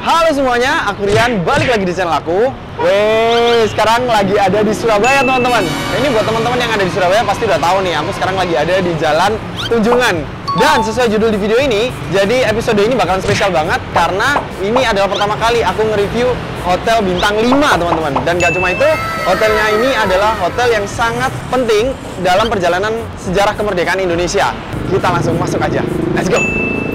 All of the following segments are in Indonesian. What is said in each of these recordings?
Halo semuanya, aku Rian, balik lagi di channel aku. Sekarang lagi ada di Surabaya teman-teman. Ini buat teman-teman yang ada di Surabaya pasti udah tahu nih, aku sekarang lagi ada di Jalan Tunjungan. Dan sesuai judul di video ini, jadi episode ini bakalan spesial banget karena ini adalah pertama kali aku nge-review hotel bintang 5 teman-teman. Dan gak cuma itu, hotelnya ini adalah hotel yang sangat penting dalam perjalanan sejarah kemerdekaan Indonesia. Kita langsung masuk aja, let's go!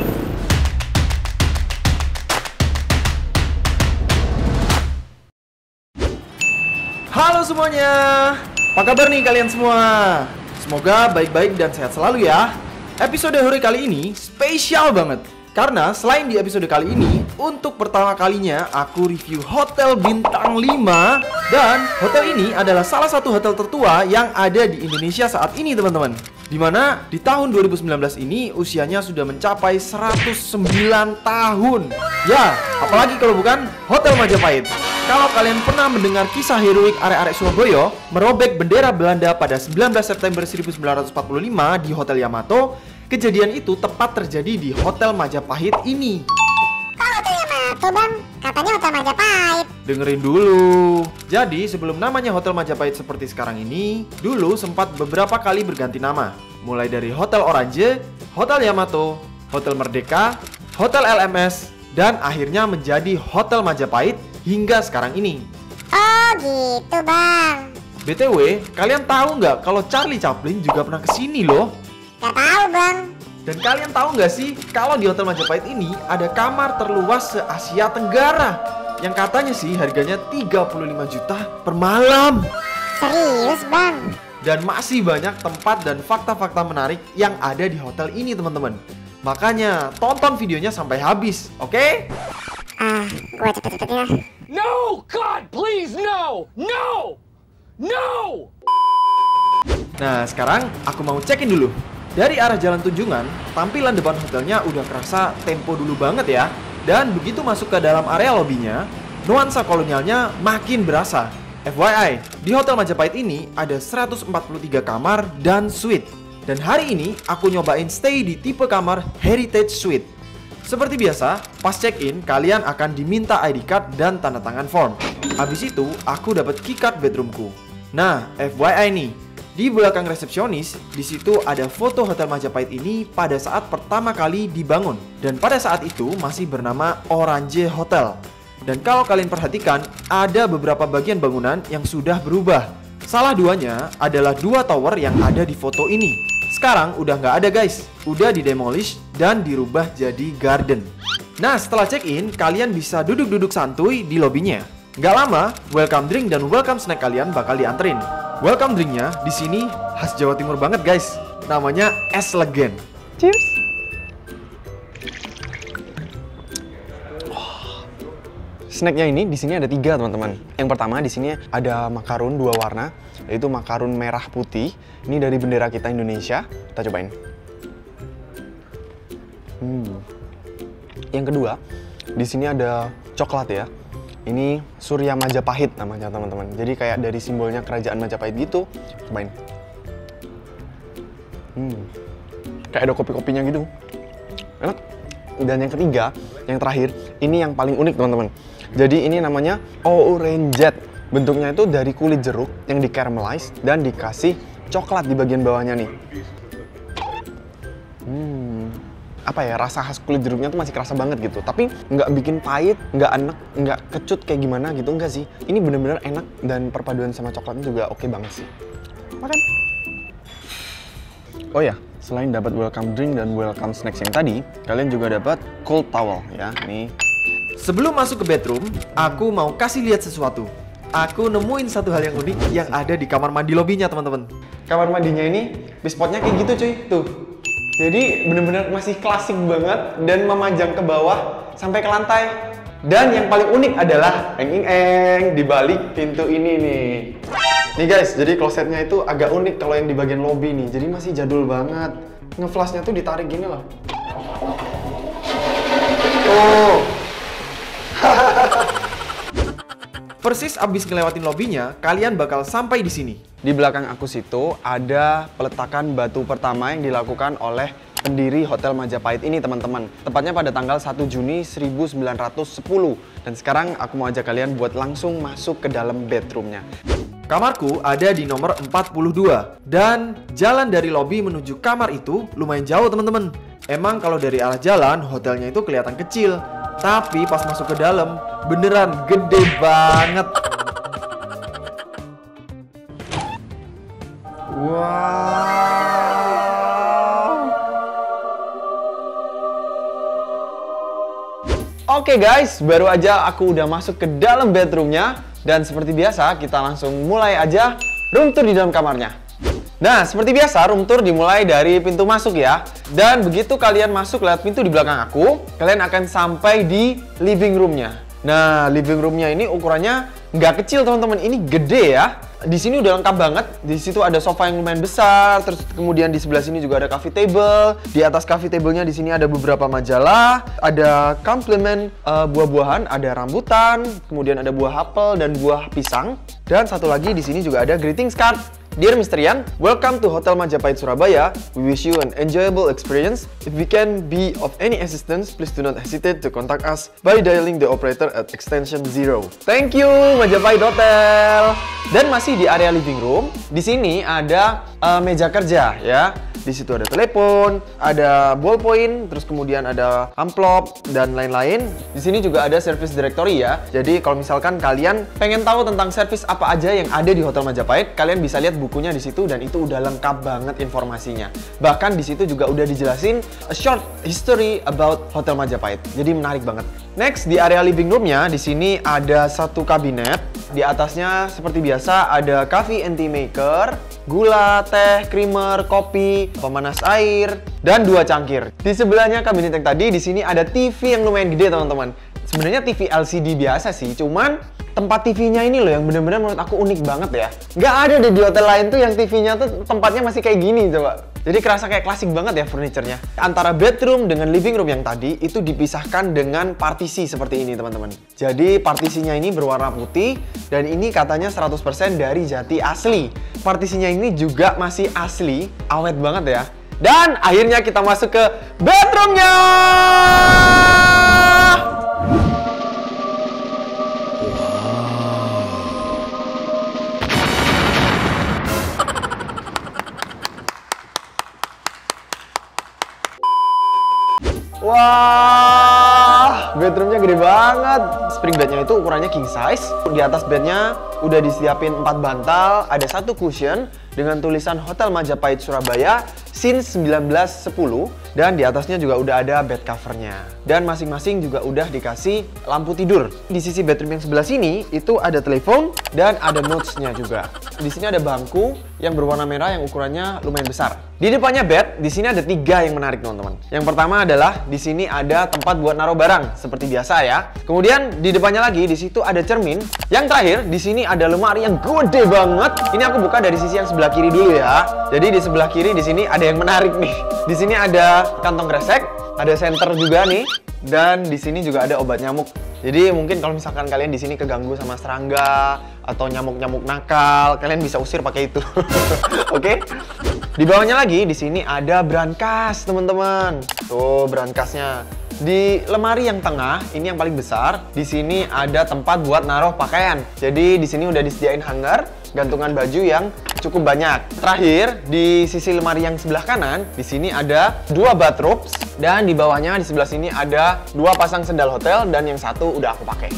Halo semuanya, apa kabar nih kalian semua? Semoga baik-baik dan sehat selalu ya. Episode hari kali ini spesial banget karena selain di episode kali ini, untuk pertama kalinya aku review hotel bintang 5. Dan hotel ini adalah salah satu hotel tertua yang ada di Indonesia saat ini teman-teman. Dimana di tahun 2019 ini usianya sudah mencapai 109 tahun. Ya, apalagi kalau bukan Hotel Majapahit. Kalau kalian pernah mendengar kisah heroik arek-arek Surabaya merobek bendera Belanda pada 19 September 1945 di Hotel Yamato, kejadian itu tepat terjadi di Hotel Majapahit ini. Kok Hotel Yamato bang? Katanya Hotel Majapahit. Dengerin dulu. Jadi sebelum namanya Hotel Majapahit seperti sekarang ini, dulu sempat beberapa kali berganti nama. Mulai dari Hotel Orange, Hotel Yamato, Hotel Merdeka, Hotel LMS, dan akhirnya menjadi Hotel Majapahit hingga sekarang ini. Oh gitu bang. BTW, kalian tahu nggak kalau Charlie Chaplin juga pernah kesini loh? Gak tahu bang. Dan kalian tahu nggak sih kalau di Hotel Majapahit ini ada kamar terluas se-Asia Tenggara yang katanya sih harganya 35 juta per malam. Serius bang? Dan masih banyak tempat dan fakta-fakta menarik yang ada di hotel ini teman-teman. Makanya tonton videonya sampai habis, oke? Gua cepet-cepet ya. No, God, please, no! No! No! Nah, sekarang aku mau cekin dulu. Dari arah Jalan Tunjungan, tampilan depan hotelnya udah kerasa tempo dulu banget ya. Dan begitu masuk ke dalam area lobinya, nuansa kolonialnya makin berasa. FYI, di Hotel Majapahit ini ada 143 kamar dan suite. Dan hari ini aku nyobain stay di tipe kamar Heritage Suite. Seperti biasa, pas check-in kalian akan diminta ID card dan tanda tangan form. Habis itu, aku dapat keycard bedroomku. Nah, FYI nih, di belakang resepsionis, di situ ada foto Hotel Majapahit ini pada saat pertama kali dibangun. Dan pada saat itu masih bernama Orange Hotel. Dan kalau kalian perhatikan, ada beberapa bagian bangunan yang sudah berubah. Salah duanya adalah dua tower yang ada di foto ini. Sekarang udah nggak ada guys, udah didemolish dan dirubah jadi garden. Nah setelah check-in, kalian bisa duduk-duduk santuy di lobinya. Nggak lama, welcome drink dan welcome snack kalian bakal dianterin. Welcome drinknya di sini khas Jawa Timur banget guys, namanya es legen. Cheers! Snacknya ini di sini ada 3 teman-teman. Yang pertama di sini ada makarun 2 warna, yaitu makarun merah putih. Ini dari bendera kita Indonesia. Kita cobain. Yang kedua di sini ada coklat ya. Ini Surya Majapahit namanya teman-teman. Jadi kayak dari simbolnya kerajaan Majapahit gitu. Cobain. Kayak ada kopi-kopinya gitu. Enak. Dan yang ketiga, yang terakhir, ini yang paling unik teman-teman. Jadi ini namanya Orange. Bentuknya itu dari kulit jeruk yang di caramelize dan dikasih coklat di bagian bawahnya nih. Apa ya, rasa khas kulit jeruknya tuh masih kerasa banget gitu. Tapi nggak bikin pahit, nggak enak, nggak kecut kayak gimana gitu, enggak sih. Ini bener-bener enak dan perpaduan sama coklatnya juga oke banget sih. Makan. Oh ya, selain dapat welcome drink dan welcome snacks yang tadi, kalian juga dapat cold towel ya. Nih. Sebelum masuk ke bedroom, aku mau kasih lihat sesuatu. Aku nemuin satu hal yang unik yang ada di kamar mandi lobinya teman-teman. Kamar mandinya ini bispotnya kayak gitu cuy, tuh. Jadi bener-bener masih klasik banget dan memanjang ke bawah sampai ke lantai. Dan yang paling unik adalah di balik pintu ini nih. Nih guys, jadi klosetnya itu agak unik kalau yang di bagian lobi nih. Jadi masih jadul banget. Ngeflashnya tuh ditarik gini loh. Oh. Persis abis ngelewatin lobinya, kalian bakal sampai di sini. Di belakang aku situ ada peletakan batu pertama yang dilakukan oleh pendiri Hotel Majapahit ini teman-teman. Tepatnya pada tanggal 1 Juni 1910. Dan sekarang aku mau ajak kalian buat langsung masuk ke dalam bedroomnya. Kamarku ada di nomor 42 dan jalan dari lobi menuju kamar itu lumayan jauh teman-teman. Emang kalau dari arah jalan hotelnya itu kelihatan kecil, tapi pas masuk ke dalam beneran gede banget. Wow. Oke guys, baru aja aku udah masuk ke dalam bedroomnya. Dan seperti biasa, kita langsung mulai aja room tour di dalam kamarnya. Nah, seperti biasa, room tour dimulai dari pintu masuk ya. Dan begitu kalian masuk lewat pintu di belakang aku, kalian akan sampai di living roomnya. Nah, living roomnya ini ukurannya nggak kecil teman-teman, ini gede ya. Di sini udah lengkap banget. Di situ ada sofa yang lumayan besar. Terus kemudian di sebelah sini juga ada coffee table. Di atas coffee table-nya di sini ada beberapa majalah, ada komplement buah-buahan, ada rambutan, kemudian ada buah apel dan buah pisang. Dan satu lagi di sini juga ada greetings card. Dear Mr. Yan, welcome to Hotel Majapahit Surabaya. We wish you an enjoyable experience. If we can be of any assistance, please do not hesitate to contact us by dialing the operator at extension 0. Thank you Majapahit Hotel. Dan masih di area living room, di sini ada meja kerja ya. Di situ ada telepon, ada ballpoint, terus kemudian ada amplop dan lain-lain. Di sini juga ada service directory ya. Jadi kalau misalkan kalian pengen tahu tentang service apa aja yang ada di Hotel Majapahit, kalian bisa lihat bukunya di situ dan itu udah lengkap banget informasinya. Bahkan di situ juga udah dijelasin a short history about Hotel Majapahit. Jadi menarik banget. Next, di area living roomnya, di sini ada satu kabinet. Di atasnya seperti biasa ada coffee and tea maker, gula, teh, creamer, kopi, pemanas air, dan 2 cangkir. Di sebelahnya kabinet yang tadi, di sini ada TV yang lumayan gede teman-teman. Sebenarnya TV LCD biasa sih, cuman tempat TV-nya ini loh yang bener-bener menurut aku unik banget ya. Nggak ada deh di hotel lain tuh yang TV-nya tuh tempatnya masih kayak gini coba. Jadi kerasa kayak klasik banget ya furniturnya. Antara bedroom dengan living room yang tadi itu dipisahkan dengan partisi seperti ini teman-teman. Jadi partisinya ini berwarna putih dan ini katanya 100% dari jati asli. Partisinya ini juga masih asli, awet banget ya. Dan akhirnya kita masuk ke bedroomnya. Wah, bedroomnya gede banget. Spring bednya itu ukurannya king size. Di atas bednya udah disiapin 4 bantal, ada 1 cushion dengan tulisan Hotel Majapahit Surabaya since 1910. Dan di atasnya juga udah ada bed covernya. Dan masing-masing juga udah dikasih lampu tidur. Di sisi bedroom yang sebelah sini itu ada telepon dan ada notes-nya juga. Di sini ada bangku yang berwarna merah yang ukurannya lumayan besar. Di depannya bed, di sini ada 3 yang menarik teman-teman. Yang pertama adalah di sini ada tempat buat naruh barang seperti biasa ya. Kemudian di depannya lagi di situ ada cermin. Yang terakhir di sini ada lemari yang gede banget. Ini aku buka dari sisi yang sebelah kiri dulu ya. Jadi di sebelah kiri di sini ada yang menarik nih. Di sini ada kantong kresek, ada senter juga nih, dan di sini juga ada obat nyamuk. Jadi mungkin kalau misalkan kalian di sini keganggu sama serangga atau nyamuk-nyamuk nakal, kalian bisa usir pakai itu. Oke? Di bawahnya lagi di sini ada brankas, teman-teman. Tuh brankasnya. Di lemari yang tengah, ini yang paling besar, di sini ada tempat buat naruh pakaian. Jadi di sini udah disediain hanger, gantungan baju yang cukup banyak. Terakhir, di sisi lemari yang sebelah kanan, di sini ada 2 bathrobes dan di bawahnya di sebelah sini ada 2 pasang sendal hotel dan yang satu udah aku pakai.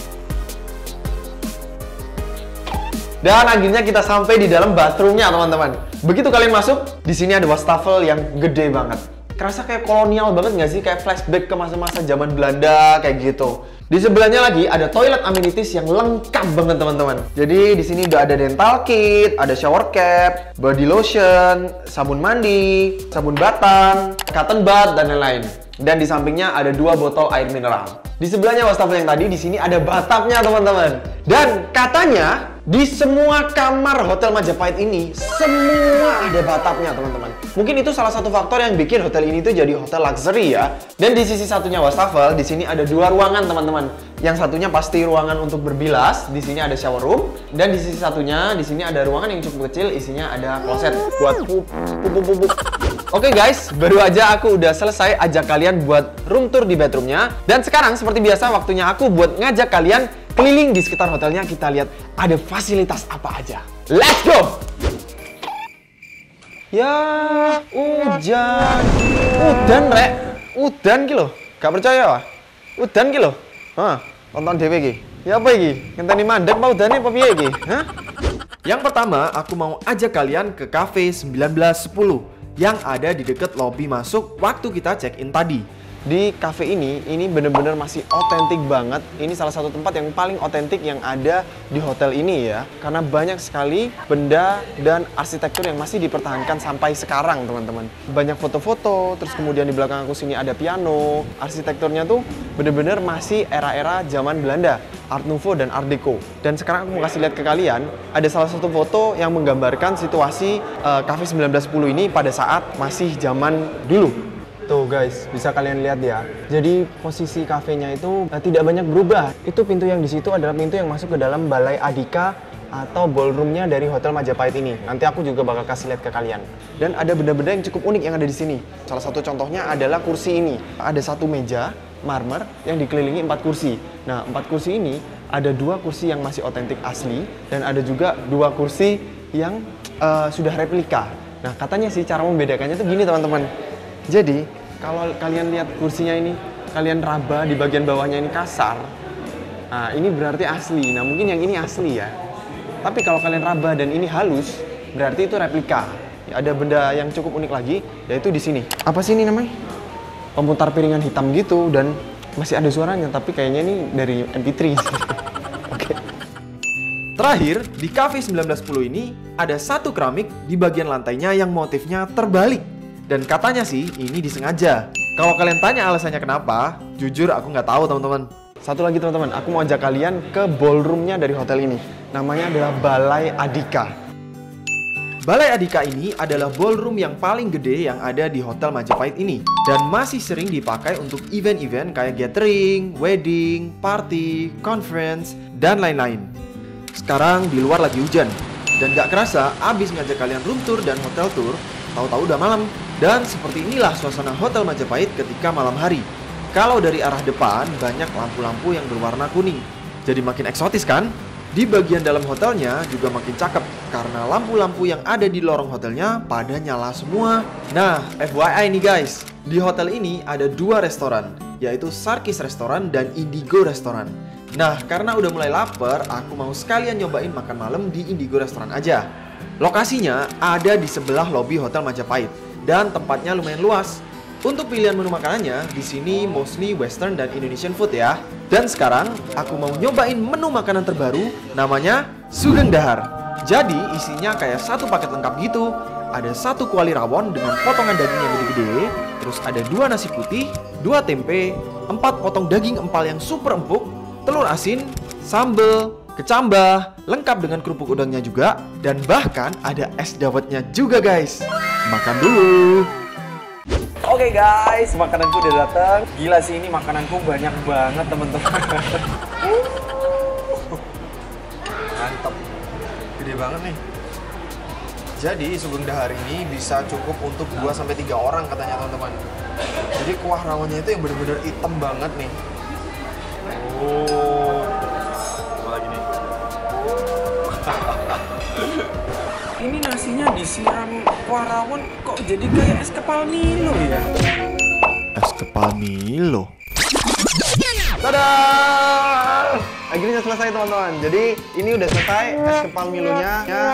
Dan akhirnya kita sampai di dalam bathroomnya, teman-teman. Begitu kalian masuk, di sini ada wastafel yang gede banget. Kerasa kayak kolonial banget nggak sih? Kayak flashback ke masa-masa zaman Belanda kayak gitu. Di sebelahnya lagi ada toilet amenities yang lengkap banget teman-teman. Jadi di sini udah ada dental kit, ada shower cap, body lotion, sabun mandi, sabun batang, cotton bud dan lain-lain. Dan di sampingnya ada 2 botol air mineral. Di sebelahnya wastafel yang tadi di sini ada bathtubnya teman-teman. Dan katanya di semua kamar Hotel Majapahit ini semua ada bathtubnya teman-teman. Mungkin itu salah satu faktor yang bikin hotel ini tuh jadi hotel luxury ya. Dan di sisi satunya wastafel di sini ada 2 ruangan teman-teman. Yang satunya pasti ruangan untuk berbilas. Di sini ada shower room. Dan di sisi satunya di sini ada ruangan yang cukup kecil, isinya ada kloset buat pup. Oke guys, baru aja aku udah selesai ajak kalian buat room tour di bedroomnya. Dan sekarang seperti biasa waktunya aku buat ngajak kalian keliling di sekitar hotelnya. Kita lihat ada fasilitas apa aja. Let's go! Ya, hujan. Udan, Rek. Udan ki lho. Gak percaya wah? Udan ki lho. Hah, tonton dhewe iki. Ya apa iki? Ngenteni mandek apa udane apa piye iki? Hah? Yang pertama, aku mau ajak kalian ke Cafe 1910 yang ada di dekat lobi masuk waktu kita check-in tadi. Di cafe ini bener-bener masih otentik banget. Ini salah satu tempat yang paling otentik yang ada di hotel ini ya. Karena banyak sekali benda dan arsitektur yang masih dipertahankan sampai sekarang, teman-teman. Banyak foto-foto, terus kemudian di belakang aku sini ada piano. Arsitekturnya tuh bener-bener masih era-era zaman Belanda, Art Nouveau dan Art Deco. Dan sekarang aku mau kasih lihat ke kalian, ada salah satu foto yang menggambarkan situasi Cafe 1910 ini pada saat masih zaman dulu. Tuh guys, bisa kalian lihat ya. Jadi posisi kafenya itu tidak banyak berubah. Itu pintu yang di situ adalah pintu yang masuk ke dalam Balai Adhika atau ballroomnya dari Hotel Majapahit ini. Nanti aku juga bakal kasih lihat ke kalian. Dan ada benda-benda yang cukup unik yang ada di sini. Salah satu contohnya adalah kursi ini. Ada satu meja marmer yang dikelilingi 4 kursi. Nah, 4 kursi ini ada 2 kursi yang masih otentik asli dan ada juga 2 kursi yang sudah replika. Nah, katanya sih cara membedakannya tuh gini teman-teman. Jadi kalau kalian lihat kursinya ini, kalian raba di bagian bawahnya ini kasar. Nah, ini berarti asli. Nah, mungkin yang ini asli ya. Tapi kalau kalian raba dan ini halus, berarti itu replika. Ya, ada benda yang cukup unik lagi, yaitu di sini. Apa sih ini namanya? Pemutar piringan hitam gitu dan masih ada suaranya, tapi kayaknya ini dari MP3. Oke. Terakhir, di Cafe 1910 ini ada satu keramik di bagian lantainya yang motifnya terbalik. Dan katanya sih ini disengaja. Kalau kalian tanya alasannya kenapa, jujur aku nggak tahu teman-teman. Satu lagi teman-teman, aku mau ajak kalian ke ballroomnya dari hotel ini. Namanya adalah Balai Adhika. Balai Adhika ini adalah ballroom yang paling gede yang ada di Hotel Majapahit ini. Dan masih sering dipakai untuk event-event kayak gathering, wedding, party, conference, dan lain-lain. Sekarang di luar lagi hujan. Dan gak kerasa, abis ngajak kalian room tour dan hotel tour, tahu-tahu udah malam. Dan seperti inilah suasana Hotel Majapahit ketika malam hari. Kalau dari arah depan, banyak lampu-lampu yang berwarna kuning. Jadi makin eksotis kan? Di bagian dalam hotelnya juga makin cakep, karena lampu-lampu yang ada di lorong hotelnya pada nyala semua. Nah, FYI nih guys, di hotel ini ada 2 restoran, yaitu Sarkis Restoran dan Indigo Restoran. Nah, karena udah mulai lapar, aku mau sekalian nyobain makan malam di Indigo Restoran aja. Lokasinya ada di sebelah lobi Hotel Majapahit. Dan tempatnya lumayan luas. Untuk pilihan menu makanannya, di sini mostly Western dan Indonesian food ya. Dan sekarang, aku mau nyobain menu makanan terbaru, namanya Sugeng Dahar. Jadi, isinya kayak satu paket lengkap gitu. Ada 1 kuali rawon dengan potongan daging yang gede-gede, terus ada 2 nasi putih, 2 tempe, 4 potong daging empal yang super empuk, telur asin, sambal, kecambah, lengkap dengan kerupuk udangnya juga, dan bahkan ada es dawetnya juga guys. Makan dulu. Oke guys, makananku udah datang. Gila sih, ini makananku banyak banget teman-teman. Mantap, gede banget nih. Jadi Sugeng Dahar ini bisa cukup untuk 2-3 orang katanya teman-teman. Jadi kuah rawonnya itu yang bener-bener hitam banget nih. Oh, apa lagi nih? Ini nasinya disiram kuah rawon kok jadi kayak es kepal Milo ya? Es kepal Milo. Dadah! Akhirnya selesai teman-teman. Jadi ini udah selesai es kepal Milonya.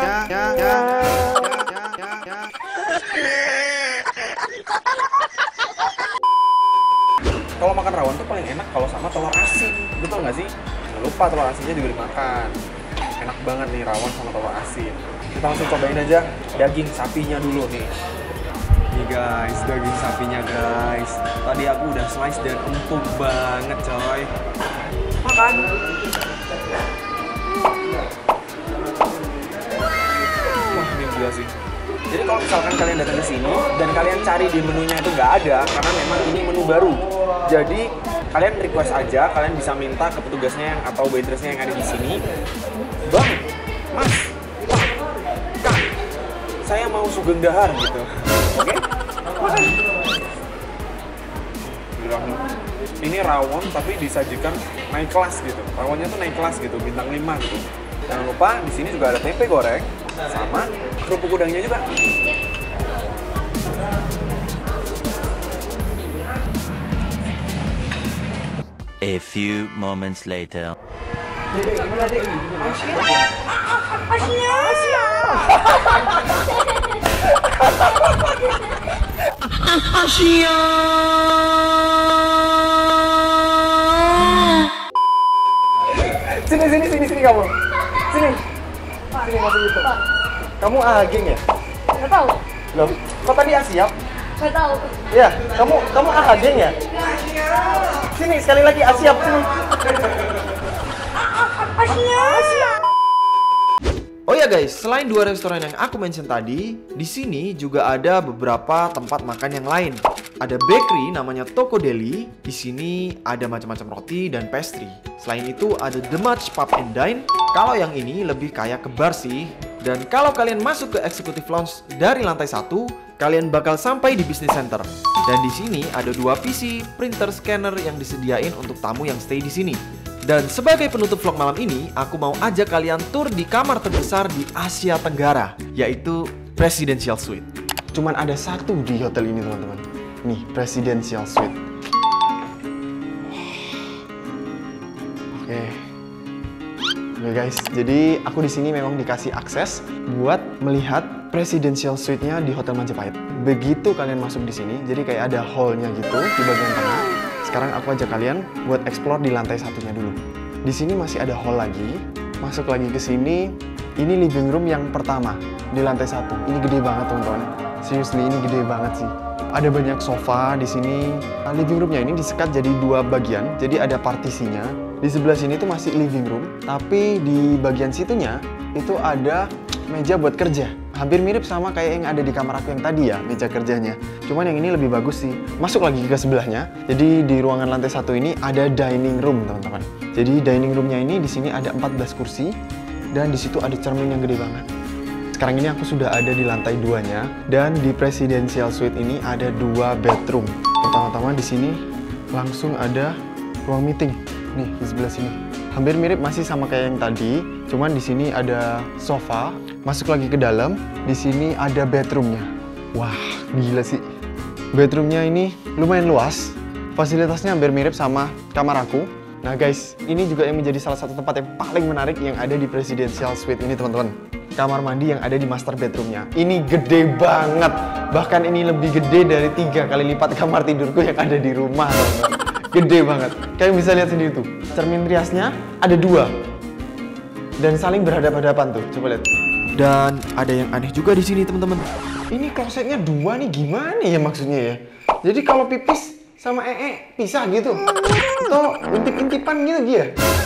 Kalau makan rawon tuh paling enak kalau sama telur asin, betul nggak sih? Jangan lupa telur asinnya juga dimakan. Enak banget nih rawon sama telur asin. Kita langsung cobain aja daging sapinya dulu nih. Nih guys, daging sapinya guys. Tadi aku udah slice dan empuk banget coy. Makan. Wah, ini gila sih. Jadi kalau misalkan kalian datang ke sini dan kalian cari di menunya itu nggak ada, karena memang ini menu baru. Jadi kalian request aja, kalian bisa minta ke petugasnya yang atau waitressnya yang ada di sini. Bang, Mas, Pak, Kak, saya mau Sugeng Dahar gitu. Oke? Ini rawon tapi disajikan naik kelas gitu. Rawonnya tuh naik kelas gitu, bintang 5 gitu. Jangan lupa di sini juga ada tempe goreng sama kerupuk udangnya juga. A few moments later. Sini kamu. Sini masuk gitu. Kamu ageng ya? Nggak tahu. Loh, kok tadi Asiap? Nggak tahu. Ya, kamu ageng ya? Sini sekali lagi Asiap sini. Oh ya guys, selain dua restoran yang aku mention tadi, di sini juga ada beberapa tempat makan yang lain. Ada bakery namanya Toko Deli. Di sini ada macam-macam roti dan pastry. Selain itu ada The Much Pub and Dine. Kalau yang ini lebih kayak ke bar sih. Dan kalau kalian masuk ke Executive Lounge dari lantai 1, kalian bakal sampai di Business Center. Dan di sini ada 2 PC, printer, scanner yang disediain untuk tamu yang stay di sini. Dan sebagai penutup vlog malam ini, aku mau ajak kalian tur di kamar terbesar di Asia Tenggara, yaitu Presidential Suite. Cuman ada satu di hotel ini teman-teman. Nih, Presidential Suite. Oke guys, jadi aku di sini memang dikasih akses buat melihat Presidential Suite-nya di Hotel Majapahit. Begitu kalian masuk di sini, jadi kayak ada hall-nya gitu di bagian tengah. Sekarang aku ajak kalian buat explore di lantai satunya dulu. Di sini masih ada hall lagi. Masuk lagi ke sini. Ini living room yang pertama di lantai 1. Ini gede banget teman-teman. Seriously, ini gede banget sih. Ada banyak sofa di sini. Living roomnya ini disekat jadi 2 bagian. Jadi ada partisinya. Di sebelah sini tuh masih living room, tapi di bagian situnya itu ada meja buat kerja. Hampir mirip sama kayak yang ada di kamar aku yang tadi ya, meja kerjanya. Cuman yang ini lebih bagus sih. Masuk lagi ke sebelahnya. Jadi di ruangan lantai 1 ini ada dining room, teman-teman. Jadi dining roomnya ini di sini ada 14 kursi dan di situ ada cermin yang gede banget. Sekarang ini aku sudah ada di lantai 2-nya dan di Presidential Suite ini ada 2 bedroom. Pertama-tama di sini langsung ada ruang meeting. Nih di sebelah sini. Hampir mirip masih sama kayak yang tadi, cuman di sini ada sofa. Masuk lagi ke dalam, di sini ada bedroomnya. Wah, gila sih. Bedroomnya ini lumayan luas. Fasilitasnya hampir mirip sama kamar aku. Nah guys, ini juga yang menjadi salah satu tempat yang paling menarik yang ada di Presidential Suite ini teman-teman. Kamar mandi yang ada di master bedroomnya. Ini gede banget. Bahkan ini lebih gede dari 3 kali lipat kamar tidurku yang ada di rumah teman-teman. Gede banget. Kalian bisa lihat sendiri tuh. Cermin riasnya ada 2. Dan saling berhadapan-hadapan tuh. Coba lihat. Dan ada yang aneh juga di sini teman-teman. Ini klosetnya 2 nih, gimana ya maksudnya ya? Jadi kalau pipis sama pisah gitu? Atau intip-intipan gitu dia?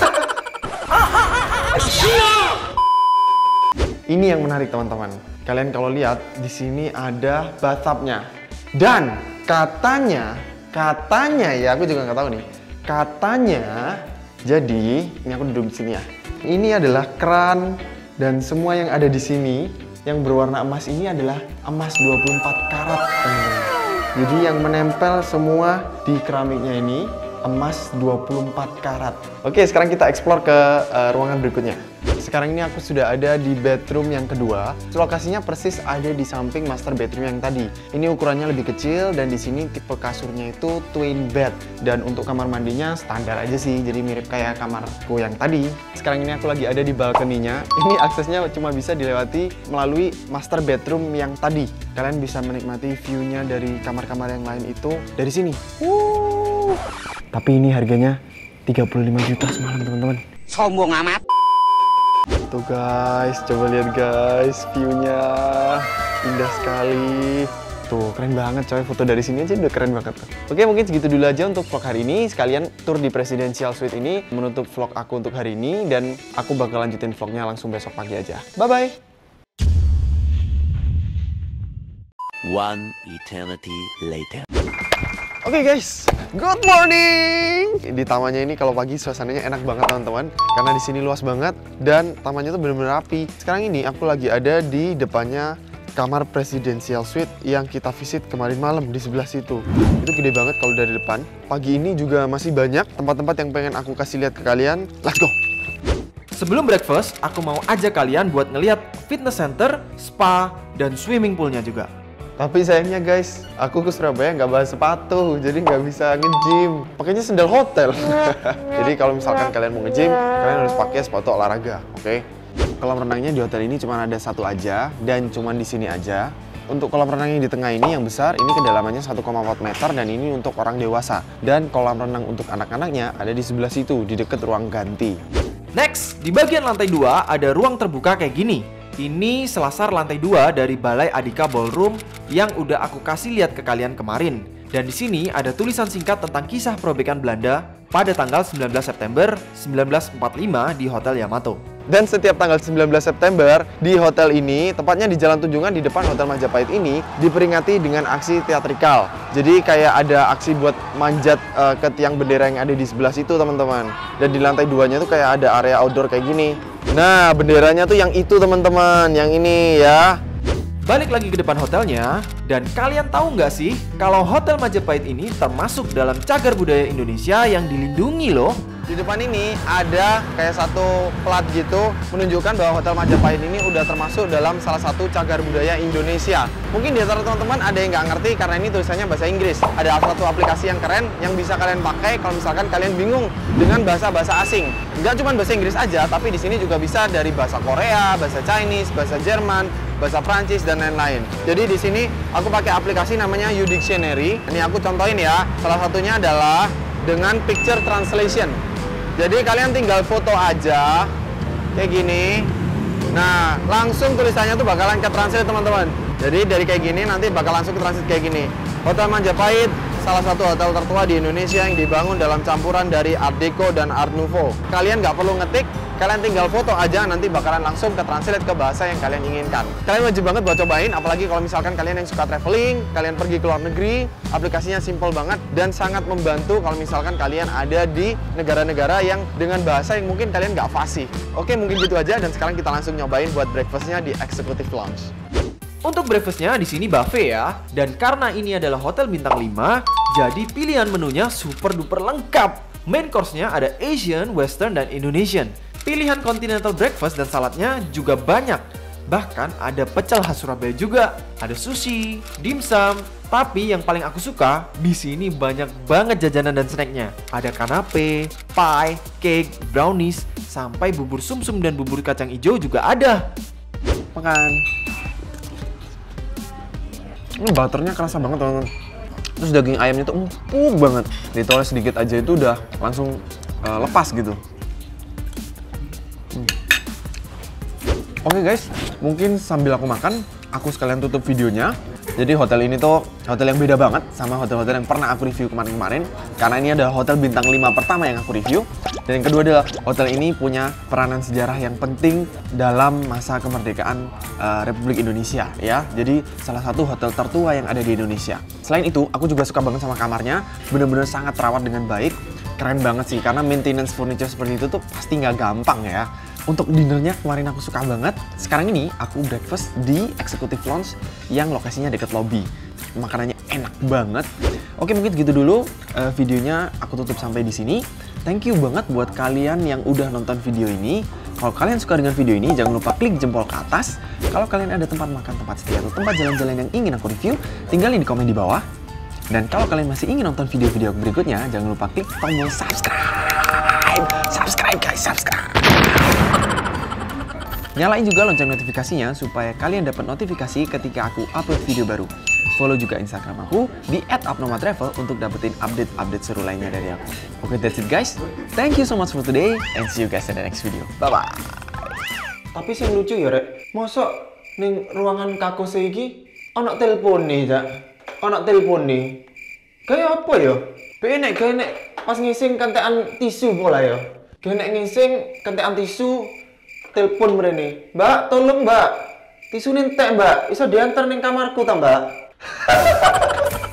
Ini yang menarik teman-teman. Kalian kalau lihat di sini ada bathtubnya. Dan katanya ya, aku juga nggak tahu nih. Katanya, jadi ini aku duduk di sini ya. Ini adalah keran dan semua yang ada di sini yang berwarna emas ini adalah emas 24 karat, teman-teman. Jadi yang menempel semua di keramiknya ini emas 24 karat. Oke, sekarang kita explore ke ruangan berikutnya. Sekarang ini aku sudah ada di bedroom yang kedua. Lokasinya persis ada di samping master bedroom yang tadi. Ini ukurannya lebih kecil dan di sini tipe kasurnya itu twin bed. Dan untuk kamar mandinya standar aja sih, jadi mirip kayak kamarku yang tadi. Sekarang ini aku lagi ada di balkoninya. Ini aksesnya cuma bisa dilewati melalui master bedroom yang tadi. Kalian bisa menikmati view-nya dari kamar-kamar yang lain itu dari sini. Tapi ini harganya 35 juta semalam, teman-teman. Sombong amat. Tuh guys, coba lihat guys, view-nya indah sekali. Tuh, keren banget coy, foto dari sini aja udah keren banget. Oke, mungkin segitu dulu aja untuk vlog hari ini. Sekalian tur di Presidential Suite ini menutup vlog aku untuk hari ini. Dan aku bakal lanjutin vlognya langsung besok pagi aja. Bye-bye! One eternity later. Oke guys, good morning. Di tamannya ini kalau pagi suasananya enak banget teman-teman, karena di sini luas banget dan tamannya tuh bener-bener rapi. Sekarang ini aku lagi ada di depannya kamar presidential suite yang kita visit kemarin malam di sebelah situ. Itu gede banget kalau dari depan. Pagi ini juga masih banyak tempat-tempat yang pengen aku kasih lihat ke kalian. Let's go! Sebelum breakfast, aku mau ajak kalian buat ngeliat fitness center, spa, dan swimming poolnya juga. Tapi sayangnya guys, aku ke Surabaya nggak bawa sepatu, jadi nggak bisa nge-gym. Pakainya sendal hotel. Jadi kalau misalkan kalian mau nge-gym, kalian harus pakai sepatu olahraga, oke? Kolam renangnya di hotel ini cuma ada satu aja, dan cuma di sini aja. Untuk kolam renang yang di tengah ini yang besar, ini kedalamannya 1,4 meter dan ini untuk orang dewasa. Dan kolam renang untuk anak-anaknya ada di sebelah situ, di dekat ruang ganti. Next, di bagian lantai 2 ada ruang terbuka kayak gini. Ini selasar lantai 2 dari Balai Adhika Ballroom yang udah aku kasih lihat ke kalian kemarin. Dan di sini ada tulisan singkat tentang kisah perobekan Belanda pada tanggal 19 September 1945 di Hotel Yamato. Dan setiap tanggal 19 September di hotel ini, tepatnya di Jalan Tunjungan di depan Hotel Majapahit ini, diperingati dengan aksi teatrikal. Jadi kayak ada aksi buat manjat ke tiang bendera yang ada di sebelah situ teman-teman. Dan di lantai 2-nya tuh kayak ada area outdoor kayak gini. Nah, benderanya tuh yang itu teman-teman, yang ini ya. Balik lagi ke depan hotelnya, dan kalian tahu nggak sih kalau Hotel Majapahit ini termasuk dalam cagar budaya Indonesia yang dilindungi loh. Di depan ini ada kayak satu plat gitu menunjukkan bahwa Hotel Majapahit ini udah termasuk dalam salah satu cagar budaya Indonesia. Mungkin di antara teman-teman ada yang nggak ngerti karena ini tulisannya bahasa Inggris. Ada satu aplikasi yang keren yang bisa kalian pakai kalau misalkan kalian bingung dengan bahasa-bahasa asing. Nggak cuma bahasa Inggris aja, tapi di sini juga bisa dari bahasa Korea, bahasa Chinese, bahasa Jerman, bahasa Prancis dan lain-lain. Jadi di sini aku pakai aplikasi namanya U-Dictionary. Ini aku contohin ya. Salah satunya adalah dengan picture translation. Jadi kalian tinggal foto aja kayak gini. Nah, langsung tulisannya tuh bakalan ke translate teman-teman. Jadi dari kayak gini nanti bakal langsung ke translate kayak gini. Hotel Majapahit salah satu hotel tertua di Indonesia yang dibangun dalam campuran dari Art Deco dan Art Nouveau. Kalian nggak perlu ngetik, kalian tinggal foto aja, nanti bakalan langsung ke translate ke bahasa yang kalian inginkan. Kalian wajib banget buat cobain, apalagi kalau misalkan kalian yang suka traveling, kalian pergi ke luar negeri, aplikasinya simple banget dan sangat membantu kalau misalkan kalian ada di negara-negara yang dengan bahasa yang mungkin kalian nggak fasih. Oke, mungkin gitu aja, dan sekarang kita langsung nyobain buat breakfastnya di Executive Lounge. Untuk breakfastnya di sini buffet ya, dan karena ini adalah hotel bintang 5, jadi pilihan menunya super duper lengkap. Main course-nya ada Asian, Western, dan Indonesian. Pilihan continental breakfast dan saladnya juga banyak. Bahkan ada pecel khas Surabaya juga, ada sushi, dimsum. Tapi yang paling aku suka, di sini banyak banget jajanan dan snacknya. Ada kanape, pie, cake, brownies, sampai bubur sumsum dan bubur kacang hijau juga ada. Makan. Ini butternya kerasa banget teman-teman. Terus daging ayamnya tuh empuk banget. Ditoles sedikit aja itu udah langsung lepas gitu. Oke guys, mungkin sambil aku makan, aku sekalian tutup videonya. Jadi hotel ini tuh hotel yang beda banget sama hotel-hotel yang pernah aku review kemarin-kemarin. Karena ini adalah hotel bintang 5 pertama yang aku review. Dan yang kedua adalah hotel ini punya peranan sejarah yang penting dalam masa kemerdekaan Republik Indonesia ya. Jadi salah satu hotel tertua yang ada di Indonesia. Selain itu, aku juga suka banget sama kamarnya. Bener-bener sangat terawat dengan baik. Keren banget sih, karena maintenance furniture seperti itu tuh pasti nggak gampang ya. Untuk dinernya kemarin aku suka banget. Sekarang ini aku breakfast di Executive Lounge yang lokasinya deket lobby. Makanannya enak banget. Oke, mungkin gitu dulu videonya, aku tutup sampai di sini. Thank you banget buat kalian yang udah nonton video ini. Kalau kalian suka dengan video ini, jangan lupa klik jempol ke atas. Kalau kalian ada tempat makan, tempat stay, atau tempat jalan-jalan yang ingin aku review, tinggalin di komen di bawah. Dan kalau kalian masih ingin nonton video-video berikutnya, jangan lupa klik tombol subscribe. Subscribe guys, subscribe. Nyalain juga lonceng notifikasinya supaya kalian dapat notifikasi ketika aku upload video baru. Follow juga Instagram aku di @abnormaltravel untuk dapetin update-update seru lainnya dari aku. Oke, that's it guys. Thank you so much for today and see you guys in the next video. Bye-bye. Tapi sing lucu ya, Rek. Mosok ning ruangan kakose iki ana telepon nih, Cak. Ana telepon nih. Kayak apa ya? Benek pas ngising kentekan tisu pola ya. Genek ngising kentekan tisu, telepon mrene. Mbak, tolong Mbak. Tisu entek Mbak. Iso diantar ning kamarku ta Mbak?